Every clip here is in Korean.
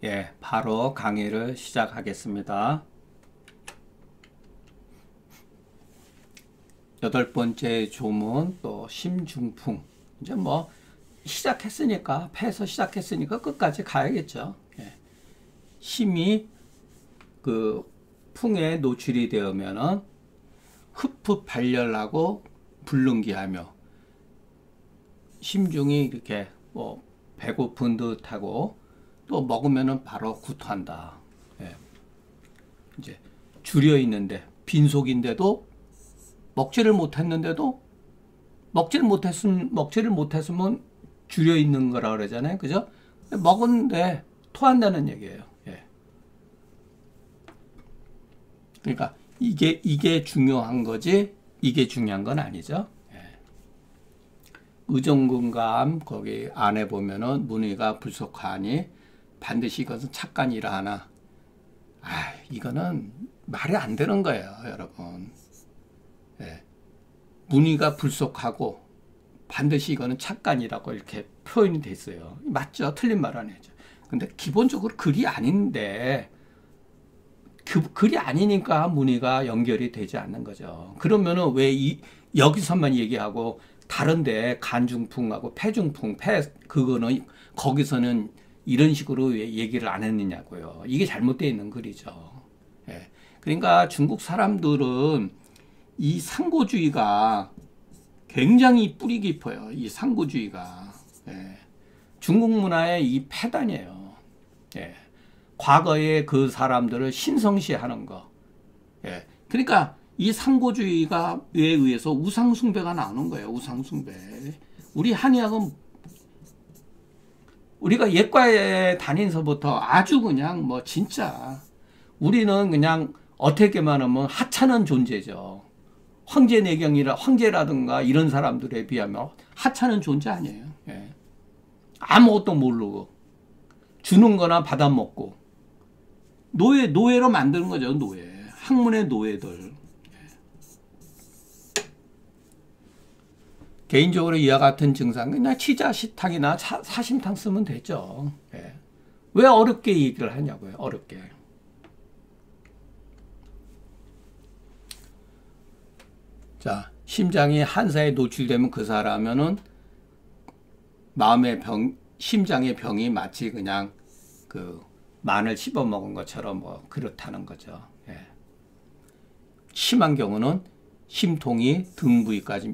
예, 바로 강의를 시작하겠습니다. 8번째 조문 또 심중풍. 이제 뭐 시작했으니까 패에서 시작했으니까 끝까지 가야겠죠. 예. 심이 그 풍에 노출이 되면은 흡흡 발열하고 불능기하며 심중이 이렇게 뭐 배고픈 듯하고 또 먹으면은 바로 구토한다. 예. 이제 줄여 있는데 빈속인데도 먹지를 못했으면 줄여 있는 거라 그러잖아요. 그죠? 먹었는데 토한다는 얘기예요. 예. 그러니까 이게 중요한 거지 이게 중요한 건 아니죠. 예. 의정근감 거기 안에 보면은 문의가 불속하니 반드시 이것은 착간이라 하나. 이거는 말이 안 되는 거예요, 여러분. 예. 문의가 불속하고 반드시 이거는 착간이라고 이렇게 표현이 돼 있어요. 맞죠? 틀린 말 아니죠. 근데 기본적으로 글이 아닌데 글이 아니니까 문의가 연결이 되지 않는 거죠. 그러면은 왜 여기서만 얘기하고 다른데 간중풍하고 폐중풍, 그거는 거기서는 이런 식으로 왜 얘기를 안 했느냐고요. 이게 잘못되어 있는 글이죠. 예. 그러니까 중국 사람들은 이 상고주의가 굉장히 뿌리 깊어요. 이 상고주의가. 예. 중국 문화의 이 폐단이에요. 예. 과거에 그 사람들을 신성시하는 거. 예. 그러니까 이 상고주의에 의해서 우상숭배가 나오는 거예요. 우상숭배. 우리 한의학은 우리가 예과에 다니면서부터 아주 그냥 뭐 진짜 우리는 그냥 어떻게 말하면 하찮은 존재죠. 황제라든가 이런 사람들에 비하면 하찮은 존재 아니에요. 예. 아무것도 모르고 주는 거나 받아먹고 노예로 만드는 거죠. 학문의 노예들. 개인적으로 이와 같은 증상 그냥 치자시탕이나 사심탕 쓰면 되죠. 예. 왜 어렵게 얘기를 하냐고요. 어렵게. 자, 심장이 한사에 노출되면 그 사람은 심장의 병이 마치 그냥 그 마늘 씹어 먹은 것처럼 뭐 그렇다는 거죠. 예. 심한 경우는 심통이 등 부위까지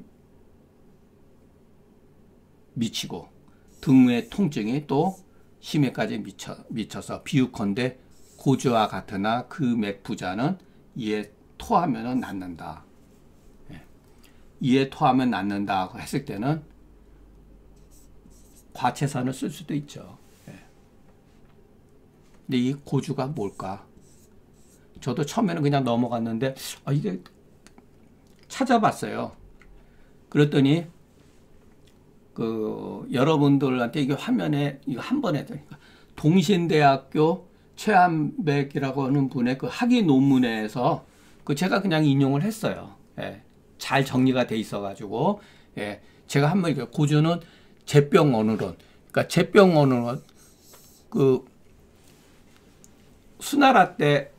미치고 등의 통증이 또 심해까지 미쳐서 비유컨대 고주와 같으나 그 맥부자는 이에 토하면 낫는다. 예. 이에 토하면 낫는다고 했을 때는 과채산을 쓸 수도 있죠. 예. 근데 이 고주가 뭘까? 저도 처음에는 그냥 넘어갔는데 이게 찾아봤어요. 그랬더니 여러분들한테 이게 화면에 이거 한 번에 동신대학교 최한백이라고 하는 분의 그 학위 논문에서 제가 그냥 인용을 했어요. 예, 잘 정리가 돼 있어가지고 예, 제가 한번 고주는 제병언어론, 그러니까 제병언어론 수나라 때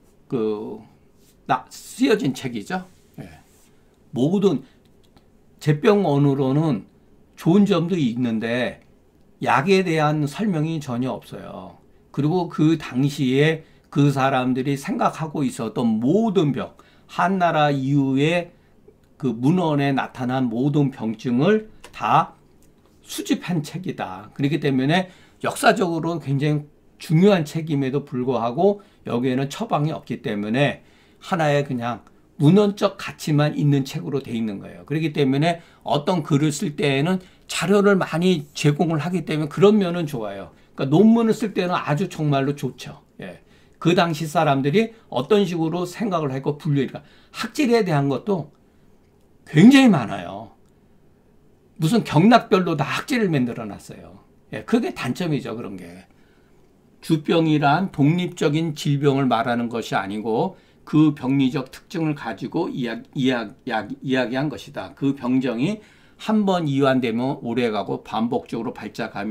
쓰여진 책이죠. 예. 모든 제병언어론은 좋은 점도 있는데 약에 대한 설명이 전혀 없어요. 그리고 그 당시에 그 사람들이 생각하고 있었던 모든 병, 한나라 이후에 그 문헌에 나타난 모든 병증을 다 수집한 책이다. 그렇기 때문에 역사적으로 굉장히 중요한 책임에도 불구하고 여기에는 처방이 없기 때문에 하나의 그냥 문헌적 가치만 있는 책으로 돼 있는 거예요. 그렇기 때문에 어떤 글을 쓸 때에는 자료를 많이 제공을 하기 때문에 그런 면은 좋아요. 그러니까 논문을 쓸 때는 아주 정말로 좋죠. 예. 그 당시 사람들이 어떤 식으로 생각을 했고 분류니까 학질에 대한 것도 굉장히 많아요. 무슨 경락별로 다 학질을 만들어 놨어요. 예. 그게 단점이죠. 그런 게. 주병이란 독립적인 질병을 말하는 것이 아니고 그 병리적 특징을 가지고 이야기한 것이다. 그 병정이 한 번 이완되면 오래가고 반복적으로 발작하며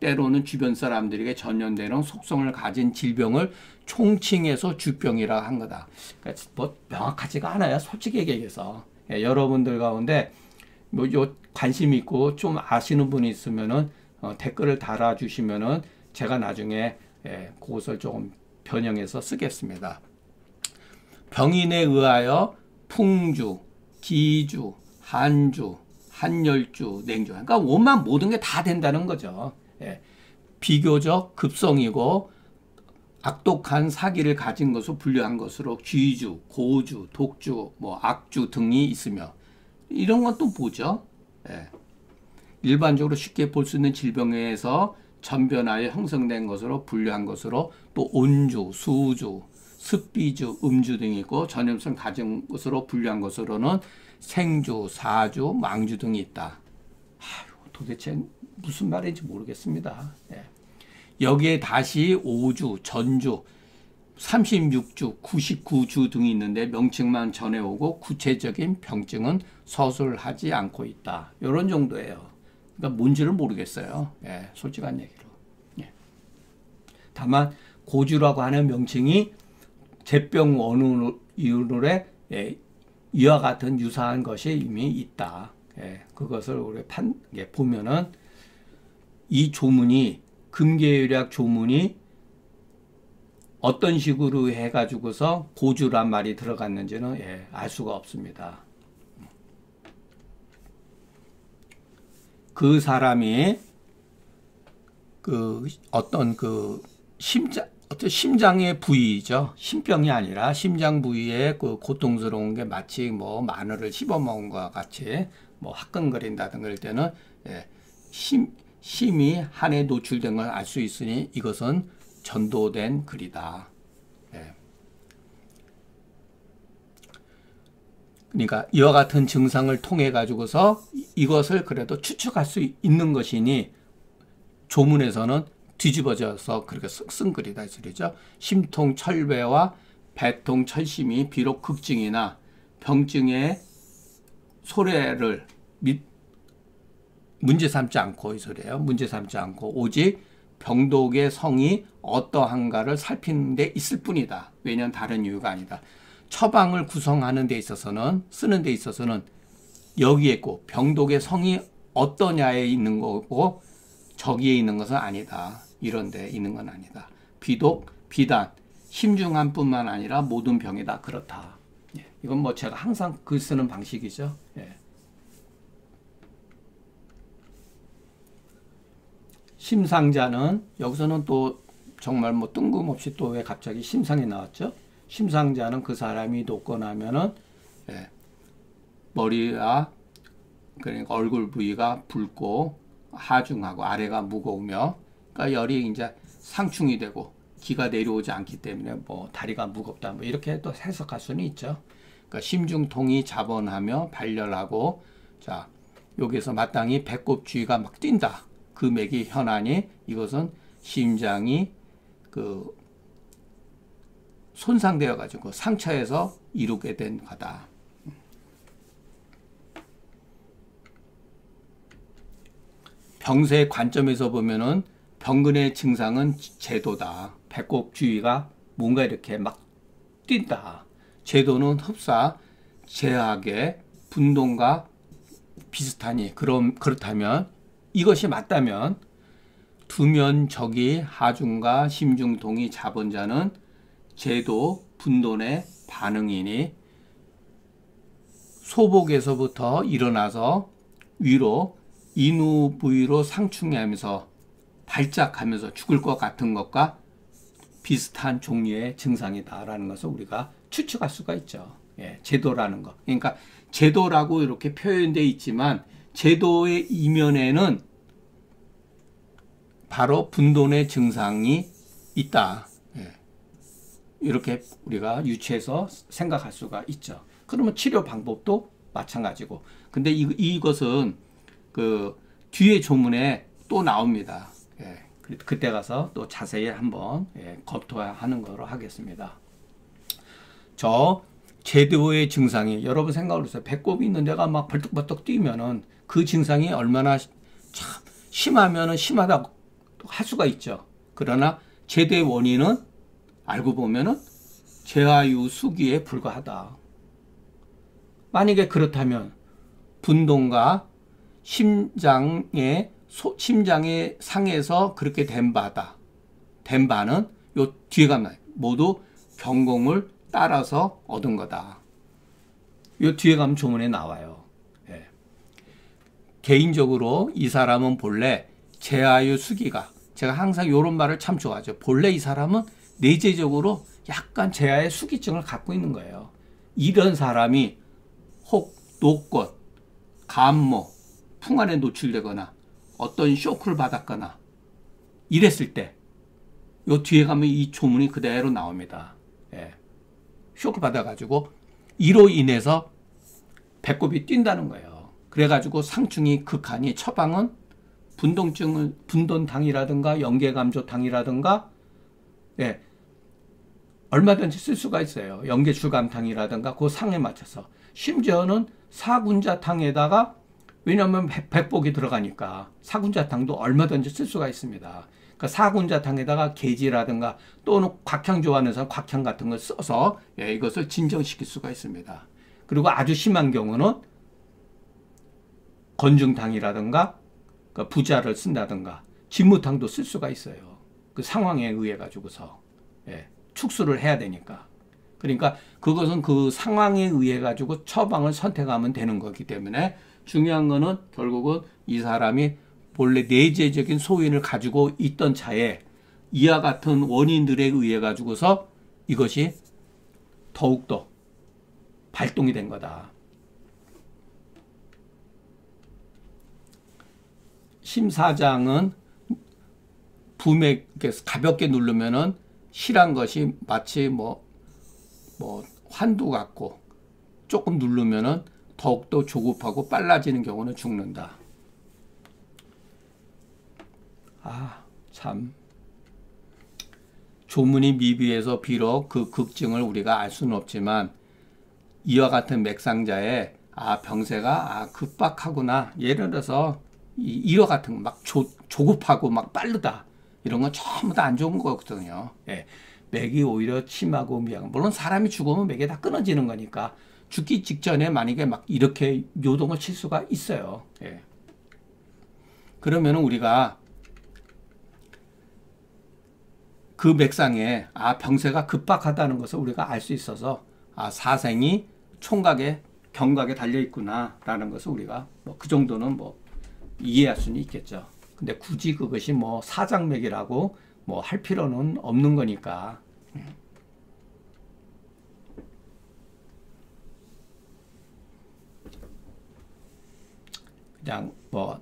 때로는 주변 사람들에게 전염되는 속성을 가진 질병을 총칭해서 주병이라 한 거다. 그러니까 뭐 명확하지가 않아요. 솔직히 얘기해서. 예, 여러분들 가운데 뭐 요 관심 있고 좀 아시는 분이 있으면은 댓글을 달아주시면은 제가 나중에 그것을 조금 변형해서 쓰겠습니다. 병인에 의하여 풍주, 기주, 한주, 한열주, 냉주. 그러니까 원만 모든 게 다 된다는 거죠. 비교적 급성이고 악독한 사기를 가진 것으로 분류한 것으로 쥐주, 고주, 독주, 뭐 악주 등이 있으며 이런 건 또 뭐죠? 일반적으로 쉽게 볼 수 있는 질병에서 전변하여 형성된 것으로 분류한 것으로 또 온주, 수주, 습비주, 음주 등이 있고 전염성 가진 것으로 분류한 것으로는 생주, 사주, 망주 등이 있다. 도대체 무슨 말인지 모르겠습니다. 여기에 다시 5주, 전주, 36주, 99주 등이 있는데 명칭만 전해오고 구체적인 병증은 서술하지 않고 있다. 이런 정도예요. 그러니까 뭔지를 모르겠어요. 솔직한 얘기로. 다만 고주라고 하는 명칭이 제병 원인으로 이와 같은 유사한 것이 이미 있다. 그것을 우리 보면은 이 조문이 금계율약 조문이 어떤 식으로 해가지고서 고주란 말이 들어갔는지는 알 수가 없습니다. 그 사람이 어떤 심장의 부위죠. 심병이 아니라 심장 부위에 그 고통스러운 게 마치 뭐 마늘을 씹어 먹은 것과 같이 뭐 화끈거린다든가 그럴 때는 심이 한에 노출된 걸 알 수 있으니 이것은 전도된 글이다. 그러니까 이와 같은 증상을 통해 가지고서 이것을 그래도 추측할 수 있는 것이니 조문에서는 뒤집어져서 그렇게 쓴 글이다 이 소리죠. 심통 철배와 배통 철심이 비록 극증이나 병증의 소래를 문제 삼지 않고 이 소리예요. 문제 삼지 않고 오직 병독의 성이 어떠한가를 살피는 데 있을 뿐이다. 왜냐하면 다른 이유가 아니다. 처방을 구성하는 데 있어서는 쓰는 데 있어서는 여기에 있고 병독의 성이 어떠냐에 있는 거고 저기에 있는 것은 아니다. 이런 데 있는 건 아니다. 비독, 비단, 심중한 뿐만 아니라 모든 병이 다 그렇다. 이건 뭐 제가 항상 글 쓰는 방식이죠. 심상자는 여기서는 또 정말 뭐 뜬금없이 또 왜 갑자기 심상이 나왔죠? 심상자는 그 사람이 녹고 나면은 머리와 그러니까 얼굴 부위가 붉고 하중하고 아래가 무거우며 그러니까 열이 이제 상충이 되고 기가 내려오지 않기 때문에 뭐 다리가 무겁다 뭐 이렇게 또 해석할 수는 있죠. 그러니까 심중통이 자번하며 발열하고 자 여기서 마땅히 배꼽주위가 막 뛴다. 그 맥이 현하니 이것은 심장이 손상되어 가지고 상처에서 이루게 된 거다. 병세의 관점에서 보면은 병근의 증상은 제도다. 배꼽 주위가 뭔가 이렇게 막 뛴다. 제도는 흡사, 제하게 분동과 비슷하니 그렇다면 이것이 맞다면 두면적이 하중과 심중통이 자본자는 제도 분돈의 반응이니 소복에서부터 일어나서 위로 인후 부위로 상충하면서 발작하면서 죽을 것 같은 것과 비슷한 종류의 증상이다라는 것을 우리가 추측할 수가 있죠. 제도라는 것. 그러니까 제도라고 이렇게 표현되어 있지만 제도의 이면에는 바로 분돈의 증상이 있다. 이렇게 우리가 유추해서 생각할 수가 있죠. 그러면 치료 방법도 마찬가지고. 근데 이것은 그 뒤에 조문에 또 나옵니다. 그때 가서 또 자세히 한번 검토하는 거로 하겠습니다. 저 제도의 증상이 여러분 생각을 해보세요. 배꼽이 있는 데가 막 벌떡벌떡 뛰면은 그 증상이 얼마나 참 심하면은 심하다고 할 수가 있죠. 그러나 제대의 원인은 알고 보면은 제아유 수기에 불과하다. 만약에 그렇다면 분동과 심장의 상에서 그렇게 된 바는 요 뒤에 가면 모두 경공을 따라서 얻은 거다. 요 뒤에 가면 조문에 나와요. 예. 개인적으로 이 사람은 본래 제아유 수기가, 제가 항상 이런 말을 참 좋아하죠. 본래 이 사람은 내재적으로 약간 제아의 수기증을 갖고 있는 거예요. 이런 사람이 혹 노권, 감모, 풍환에 노출되거나 어떤 쇼크를 받았거나 이랬을 때 요 뒤에 가면 이 조문이 그대로 나옵니다. 예. 쇼크 받아가지고 이로 인해서 배꼽이 뛴다는 거예요. 그래가지고 상충이 극하니 처방은 분돈당이라든가 연계감조당이라든가 예, 얼마든지 쓸 수가 있어요. 연계출감탕이라든가 그 상에 맞춰서. 심지어는 사군자탕에다가, 왜냐하면 백복이 들어가니까 사군자탕도 얼마든지 쓸 수가 있습니다. 그러니까 사군자탕에다가 계지라든가 또는 곽향 좋아하는 사람 곽향 같은 걸 써서 예, 이것을 진정시킬 수가 있습니다. 그리고 아주 심한 경우는 건중탕이라든가 그러니까 부자를 쓴다든가 진무탕도 쓸 수가 있어요. 그 상황에 의해 가지고서 예, 축수를 해야 되니까. 그러니까 그것은 그 상황에 의해 가지고 처방을 선택하면 되는 거기 때문에 중요한 거는 결국은 이 사람이 본래 내재적인 소인을 가지고 있던 차에 이와 같은 원인들에 의해 가지고서 이것이 더욱더 발동이 된 거다. 심사장은 부맥에서 가볍게 누르면은 실한 것이 마치 뭐 환두 같고 조금 누르면은 더욱더 조급하고 빨라지는 경우는 죽는다. 참. 조문이 미비해서 비록 그 극증을 우리가 알 수는 없지만 이와 같은 맥상자의 병세가 급박하구나. 예를 들어서 이와 같은 막 조급하고 막 빠르다. 이런 건 전부 다 안 좋은 거거든요. 예. 맥이 오히려 침하고 미약. 물론 사람이 죽으면 맥이 다 끊어지는 거니까 죽기 직전에 만약에 막 이렇게 요동을 칠 수가 있어요. 예. 그러면 우리가 그 맥상에 병세가 급박하다는 것을 우리가 알 수 있어서 사생이 총각에 경각에 달려 있구나 라는 것을 우리가 그 정도는 이해할 수는 있겠죠. 근데 굳이 그것이 사장맥이라고 할 필요는 없는 거니까. 그냥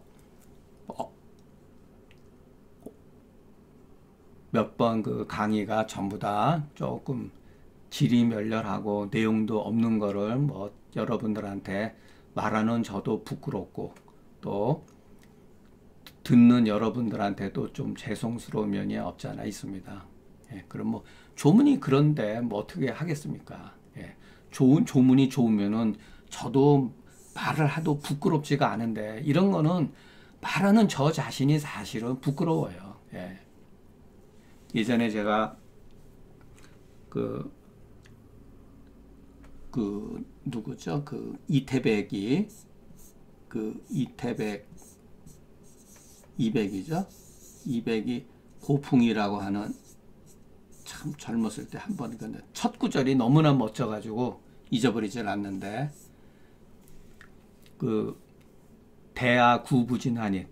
몇 번 그 강의가 전부 다 조금 질이 멸렬하고 내용도 없는 거를 여러분들한테 말하는 저도 부끄럽고 또 듣는 여러분들한테도 좀 죄송스러운 면이 없지 않아 있습니다. 예, 그럼 조문이 그런데 어떻게 하겠습니까? 예, 좋은 조문이 좋으면은 저도 말을 하도 부끄럽지가 않은데 이런 거는 말하는 저 자신이 사실은 부끄러워요. 예. 예전에 제가 누구죠? 이태백이 이백이죠? 이백이 고풍이라고 하는 참 젊었을 때 한 번 근데 첫 구절이 너무나 멋져가지고 잊어버리질 않는데 대하 구부진하니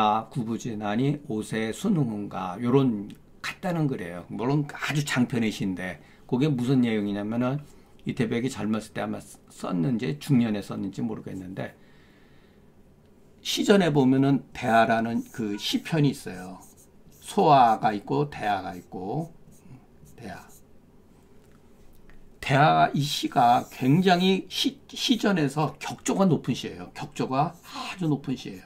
오세 순응은가 요런 같다는 글이에요. 물론 아주 장편의 시인데 그게 무슨 내용이냐면은 이태백이 젊었을 때 아마 썼는지 중년에 썼는지 모르겠는데 시전에 보면은 대하라는 그 시편이 있어요. 소하가 있고 대하가 있고 대하 이 시가 굉장히 시전에서 격조가 높은 시예요. 격조가 아주 높은 시예요.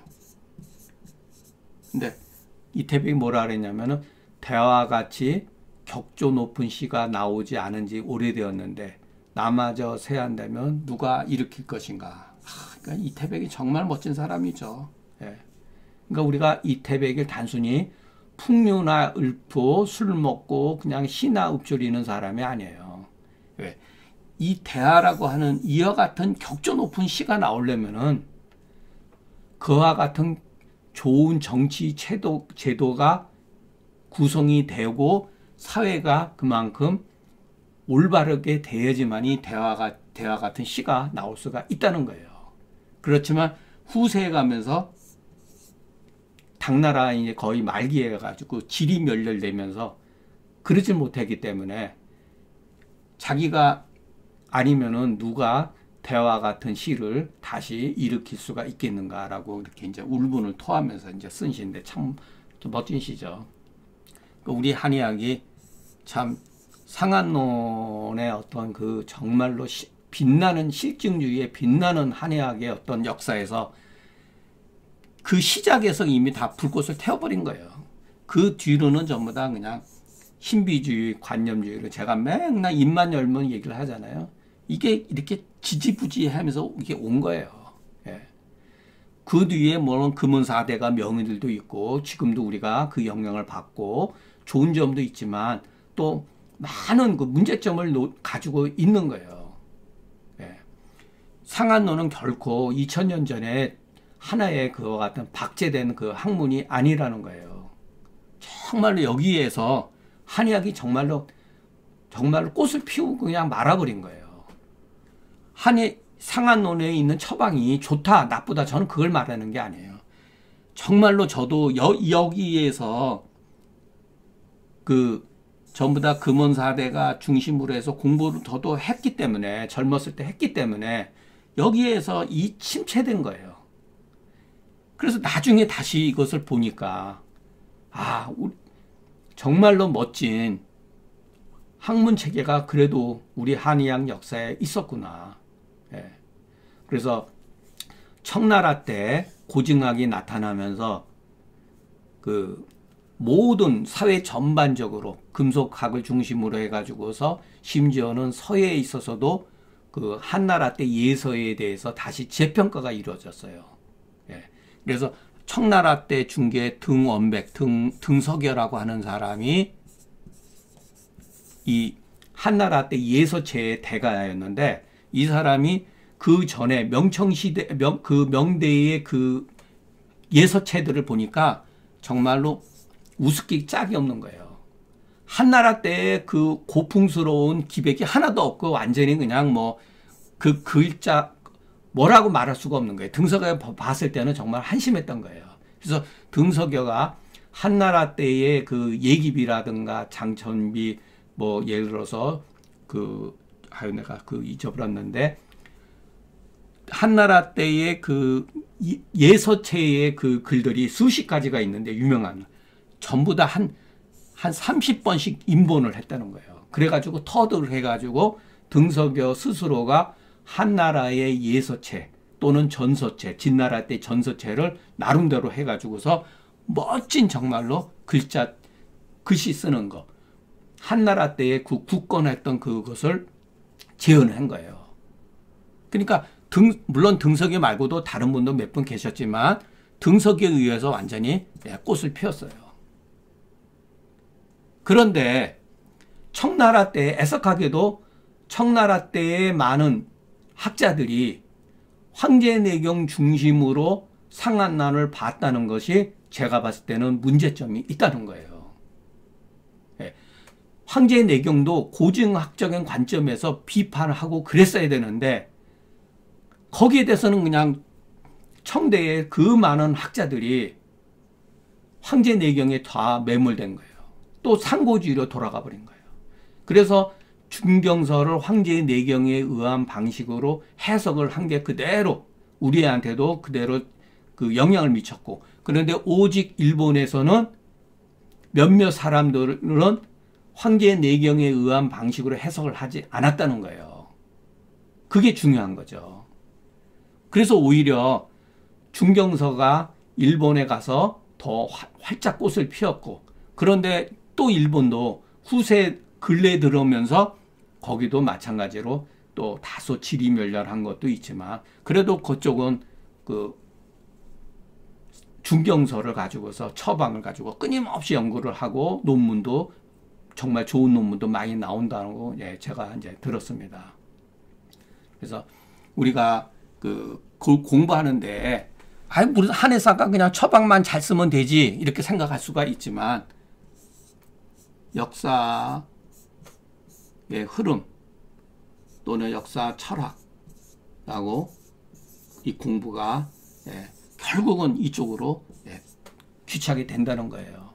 근데 이태백이 뭐라 그랬냐면은 대화와 같이 격조 높은 시가 나오지 않은 지 오래되었는데 나마저 세한다면 누가 일으킬 것인가. 그러니까 이태백이 정말 멋진 사람이죠. 예. 그러니까 우리가 이태백을 단순히 풍류나 읊고 술 먹고 그냥 시나 읊조리는 사람이 아니에요. 왜? 이 대하라고 하는 이와 같은 격조 높은 시가 나오려면은 그와 같은 좋은 정치 제도가 구성이 되고 사회가 그만큼 올바르게 돼야지만이 대화 같은 시가 나올 수가 있다는 거예요. 그렇지만 후세에 가면서 당나라 이제 거의 말기에 가지고 질이 멸렬되면서 그러질 못했기 때문에 자기가 아니면은 누가 대화 같은 시를 다시 일으킬 수가 있겠는가라고 이렇게 이제 울분을 토하면서 이제 쓴 시인데 참 멋진 시죠. 우리 한의학이 참 상한론의 어떤 그 정말로 빛나는 실증주의의 빛나는 한의학의 어떤 역사에서 그 시작에서 이미 다 불꽃을 태워버린 거예요. 그 뒤로는 전부 다 그냥 신비주의, 관념주의로 제가 맨날 입만 열면 얘기를 하잖아요. 이게 이렇게 지지부지하면서 이게 온 거예요. 예. 그 뒤에 물론 금은사대가 명의들도 있고 지금도 우리가 그 영향을 받고 좋은 점도 있지만 또 많은 그 문제점을 가지고 있는 거예요. 예. 상한론은 결코 2000년 전에 하나의 그와 같은 박제된 그 학문이 아니라는 거예요. 정말로 여기에서 한의학이 정말로 꽃을 피우고 그냥 말아버린 거예요. 상한론에 있는 처방이 좋다, 나쁘다, 저는 그걸 말하는 게 아니에요. 정말로 저도 여기에서 그 전부 다 금원사대가 중심으로 해서 공부를 저도 했기 때문에 젊었을 때 했기 때문에 여기에서 이 침체된 거예요. 그래서 나중에 다시 이것을 보니까 정말로 멋진 학문 체계가 그래도 우리 한의학 역사에 있었구나. 예. 그래서 청나라 때 고증학이 나타나면서 그 모든 사회 전반적으로 금속학을 중심으로 해가지고서 심지어는 서예에 있어서도 그 한나라 때 예서에 대해서 다시 재평가가 이루어졌어요. 예. 그래서 청나라 때 중계 등원백, 등석여라고 하는 사람이 이 한나라 때 예서체의 대가였는데 이 사람이 그 전에 명청시대, 그 명대의 그 예서체들을 보니까 정말로 우습기 짝이 없는 거예요. 한나라 때의 그 고풍스러운 기백이 하나도 없고 완전히 그냥 뭐 그 글자 뭐라고 말할 수가 없는 거예요. 등석여 봤을 때는 정말 한심했던 거예요. 그래서 등석여가 한나라 때의 그 예기비라든가 장천비 뭐 예를 들어서 내가 잊어버렸는데 한나라 때의 그 예서체의 그 글들이 수십 가지가 있는데 유명한 전부 다 한 30번씩 인본을 했다는 거예요. 그래가지고 터득을 해가지고 등석여 스스로가 한나라의 예서체 또는 전서체, 진나라 때 전서체를 나름대로 해가지고서 멋진 정말로 글씨 쓰는 거. 한나라 때의 그 굳건했던 그것을 재현한 거예요. 그러니까 물론 등석여 말고도 다른 분도 몇 분 계셨지만 등석여에 의해서 완전히 꽃을 피웠어요. 그런데 청나라 때 애석하게도 청나라 때의 많은 학자들이 황제내경 중심으로 상한론을 봤다는 것이 제가 봤을 때는 문제점이 있다는 거예요. 황제내경도 고증학적인 관점에서 비판을 하고 그랬어야 되는데 거기에 대해서는 그냥 청대의 그 많은 학자들이 황제내경에 다 매몰된 거예요. 또 상고주의로 돌아가 버린 거예요. 그래서 중경서를 황제내경에 의한 방식으로 해석을 한 게 그대로 우리한테도 그대로 그 영향을 미쳤고, 그런데 오직 일본에서는 몇몇 사람들은 황제내경에 의한 방식으로 해석을 하지 않았다는 거예요. 그게 중요한 거죠. 그래서 오히려 중경서가 일본에 가서 더 활짝 꽃을 피웠고, 그런데 또 일본도 후세 근래에 들어오면서 거기도 마찬가지로 또 다소 질이 멸렬한 것도 있지만 그래도 그쪽은 그 중경서를 가지고서 처방을 가지고 끊임없이 연구를 하고 논문도 정말 좋은 논문도 많이 나온다는 거 제가 이제 들었습니다. 그래서 우리가 그 공부하는데 우리 한의사가 그냥 처방만 잘 쓰면 되지 이렇게 생각할 수가 있지만 역사의 흐름 또는 역사 철학하고 이 공부가 결국은 이쪽으로 귀착이 된다는 거예요.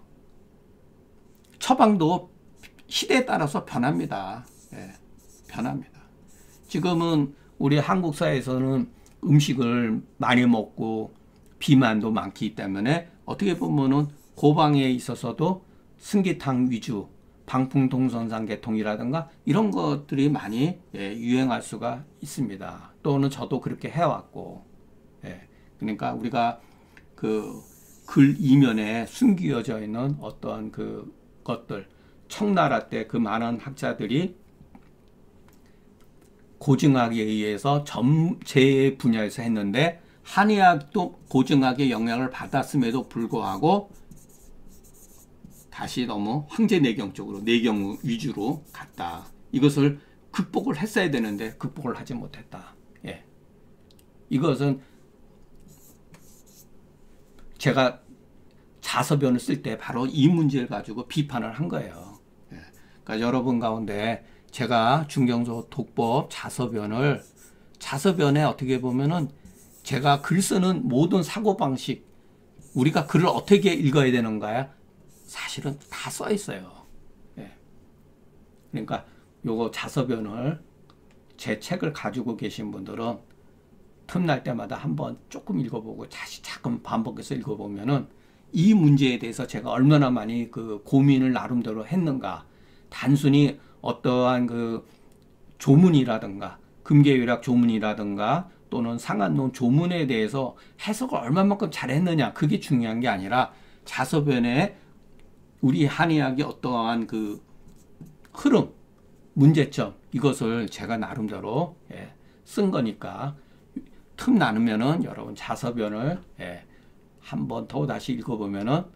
처방도 시대에 따라서 변합니다. 변합니다. 지금은 우리 한국 사회에서는 음식을 많이 먹고 비만도 많기 때문에 어떻게 보면은 고방에 있어서도 승기탕 위주, 방풍동선상계통이라든가 이런 것들이 많이 유행할 수가 있습니다. 또는 저도 그렇게 해왔고, 그러니까 우리가 그 글 이면에 숨겨져 있는 어떤 그 것들, 청나라 때 그 많은 학자들이 고증학에 의해서 제 분야에서 했는데 한의학도 고증학의 영향을 받았음에도 불구하고 다시 너무 황제내경 쪽으로 내경 위주로 갔다. 이것을 극복을 했어야 되는데 극복을 하지 못했다. 이것은 제가 자서변을 쓸 때 바로 이 문제를 가지고 비판을 한 거예요. 그러니까 여러분 가운데 제가 중경서 독법 자서변에 어떻게 보면은 제가 글 쓰는 모든 사고방식, 우리가 글을 어떻게 읽어야 되는가요? 사실은 다 써 있어요. 그러니까 요거 자서변을 제 책을 가지고 계신 분들은 틈날 때마다 한번 조금 읽어보고 다시 자꾸 반복해서 읽어보면은 이 문제에 대해서 제가 얼마나 많이 그 고민을 나름대로 했는가. 단순히 어떠한 그 조문이라든가 금계유락 조문이라든가 또는 상한론 조문에 대해서 해석을 얼마만큼 잘했느냐 그게 중요한 게 아니라 자서변에 우리 한의학의 어떠한 그 흐름, 문제점 이것을 제가 나름대로 쓴 거니까 틈 나누면은 여러분 자서변을 한 번 더 다시 읽어보면은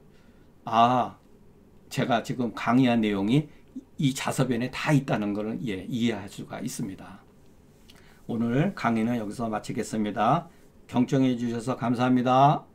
제가 지금 강의한 내용이 이 자서변에 다 있다는 것을 이해할 수가 있습니다. 오늘 강의는 여기서 마치겠습니다. 경청해 주셔서 감사합니다.